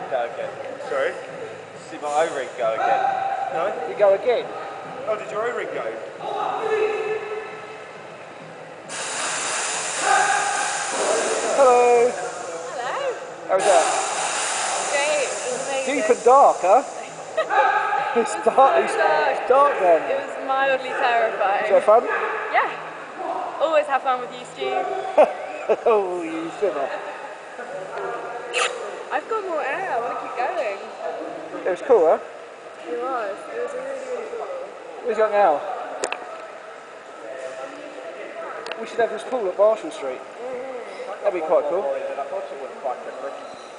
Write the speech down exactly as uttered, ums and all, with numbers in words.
go again. Sorry? See my O-ring go again. No? You go again. Oh, did your O-ring go? Hello. Hello. How's that? Great. It was amazing. Deep and dark, huh? It's dark. It's, it's dark then. It was mildly terrifying. Is that fun? Yeah. Always have fun with you, Stu. Oh, you sinner. I've got more air. I want to keep going. It was cool, huh? It was. It was really, really cool. Where's Young Al? We should have this pool at Marshall Street. Mm-hmm. That'd be quite cool. I thought it was quite different.